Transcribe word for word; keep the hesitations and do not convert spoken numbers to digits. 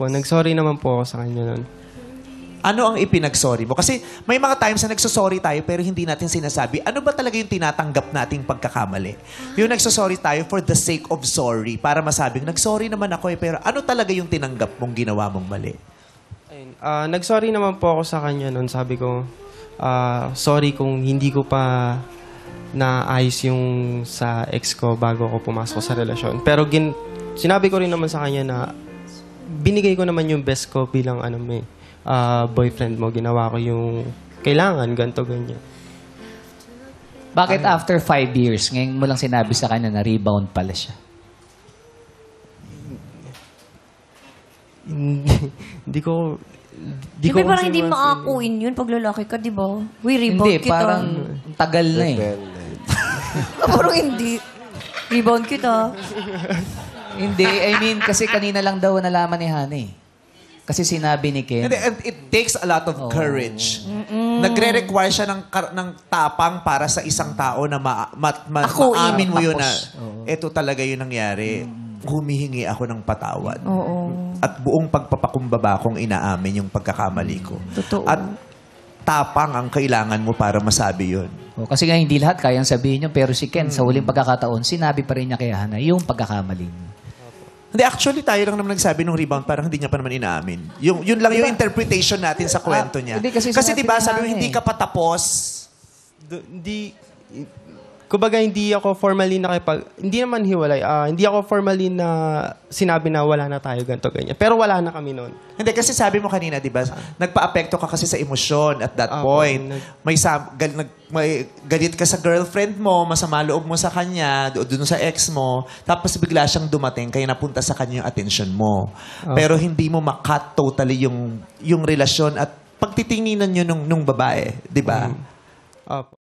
Opo, nag-sorry naman po ako sa kanya nun. Ano ang ipinag-sorry mo? Kasi may mga times na nagsosorry tayo pero hindi natin sinasabi. Ano ba talaga yung tinatanggap nating pagkakamali? Yung nagsosorry tayo for the sake of sorry. Para masabing, nagsorry naman ako eh. Pero ano talaga yung tinanggap mong ginawa mong mali? Ayun, ah, nag-sorry naman po ako sa kanya nun. Sabi ko, ah, sorry kung hindi ko pa naayos yung sa ex ko bago ako pumasok sa relasyon. Pero gin sinabi ko rin naman sa kanya na binigay ko naman yung best ko bilang ano may uh, boyfriend mo. Ginawa ko yung kailangan, ganto ganyan. Bakit after five years, ngayon mo lang sinabi sa kanya na rebound pala siya? Hindi ko... Di Di ko ba parang kasi hindi mas- maakuin yun pag lalaki ka, di ba? We rebound Hindi, kita. parang tagal na eh. parang hindi. Rebound kita. Hindi, I mean, kasi kanina lang daw nalaman ni Hana eh. Kasi sinabi ni Ken. And, and it takes a lot of courage. Nagre-require siya ng, kar- ng tapang para sa isang tao na ma- ma- ma- Akuin. maamin mo yun na Tapos. ito talaga yung nangyari. Humihingi ako ng patawad. Oo. At buong pagpapakumbaba kong inaamin yung pagkakamali ko. Totoo. At tapang ang kailangan mo para masabi yun. Oh, kasi nga hindi lahat kayang sabihin yun, pero si Ken, sa huling pagkakataon, sinabi pa rin niya kay Hana yung pagkakamali niya. Hindi, actually, tayo lang naman nagsabi ng rebound, parang hindi niya pa naman inaamin. Yung, yun lang yung interpretation natin sa kwento Ah, niya. hindi, kasi kasi sinabi diba, ni sabi mo, Hana hindi eh. ka pa tapos. Do- Hindi... Kumbaga, hindi ako formally nakipag... Hindi naman hiwalay. ah, hindi ako formally na sinabi na wala na tayo, ganito, ganyan. Pero wala na kami noon. Hindi, kasi sabi mo kanina, di ba, nagpa-apekto ka kasi sa emosyon at that Ah, point. nag- May, sam- gal- nag- may galit ka sa girlfriend mo, masama loob mo sa kanya, do- dun sa ex mo, tapos bigla siyang dumating, kaya napunta sa kanya yung attention mo. Pero hindi mo makat totally yung, yung relasyon at pagtitinginan nyo nung, nung babae, di ba? Opo.